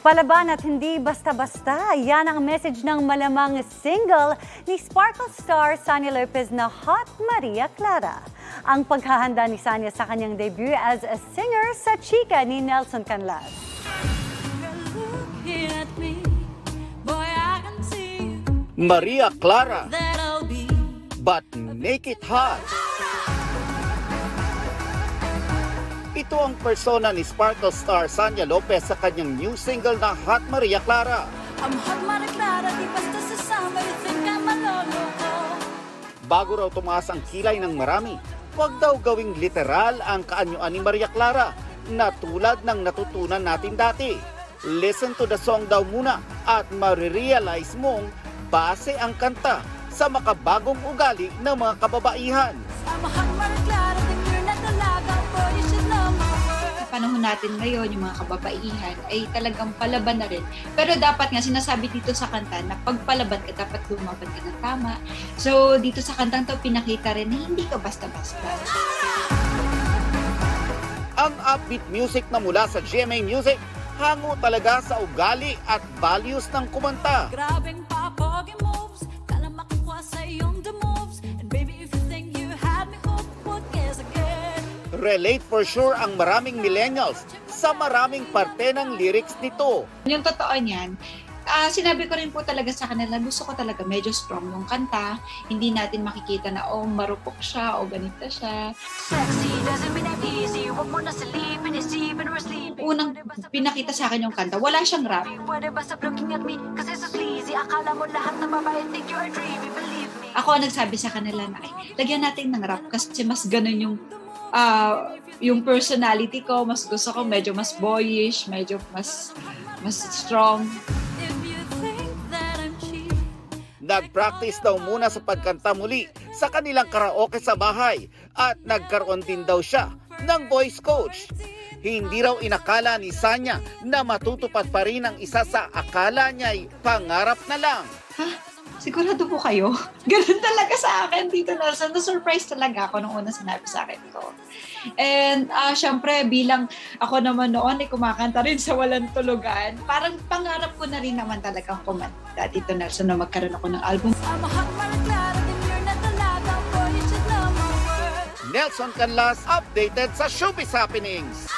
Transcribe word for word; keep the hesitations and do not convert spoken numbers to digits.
Palaban at hindi basta-basta, yan ang message ng malamang single ni Sparkle star Sanya Lopez na Hot Maria Clara. Ang paghahanda ni Sanya sa kanyang debut as a singer sa chika ni Nelson Canlas. Maria Clara, but make it hot. Ito ang persona ni Sparkle star Sanya Lopez sa kanyang new single na Hot Maria Clara. I'm hot Maria Clara, di basta sasama, you think I'm maloloko. Bago raw tumaas ang kilay ng marami, huwag daw gawing literal ang kaanyuan ni Maria Clara na tulad ng natutunan natin dati. Listen to the song daw muna at marirealize mong base ang kanta sa makabagong ugali ng mga kababaihan. I'm hot Maria Clara, then you're not dalaga, boy, you should know my worth. Sa panahon natin ngayon, yung mga kababaihan ay talagang palaban na rin. Pero dapat nga, sinasabi dito sa kanta na pag palaban ka, dapat lumaban ka ng tama. So, dito sa kantang to, pinakita rin na hindi ka basta-basta. Ang upbeat music na mula sa G M A Music, hango talaga sa ugali at values ng kumanta. Grabing papogi moves, kala makukuha sa iyong the moves. And baby, if you think you had me hooked, what guess again? Relate for sure ang maraming millennials sa maraming parte ng lyrics nito. Yung totoo niyan, ah, sinabi ko rin po talaga sa kanila, gusto ko talaga medyo strong yung kanta. Hindi natin makikita na, oh, marupok siya, o ganito siya. Sexy doesn't mean I'm easy, huwag mo na silipin, isipin or sleeping. Unang pinakita sa akin yung kanta, wala siyang rap. Pwede ba sa looking at me, kasi so sleazy, akala mo lahat ng babae think you are dreamy, believe me. Ako ang nagsabi sa kanila na, ay, lagyan natin ng rap kasi mas ganun yung uh, yung personality ko. Mas gusto ko medyo mas boyish, medyo mas mas strong. Nag-practice daw muna sa pagkanta muli sa kanilang karaoke sa bahay at nagkaroon din daw siya ng voice coach. Hindi raw inakala ni Sanya na matutupad pa rin ang isa sa akala niya'y pangarap na lang. Ha? Sigurado po kayo? Ganun talaga sa akin dito na. So, na-surprise talaga ako nung unang sinabi sa akin ko. And uh, syempre, bilang ako naman noon ay kumakanta rin sa walang tulugan, parang pangarap ko na rin naman talagang kumanta dito na. So, na magkaroon ako ng album. Nelson Canlas updated sa Showbiz Happenings.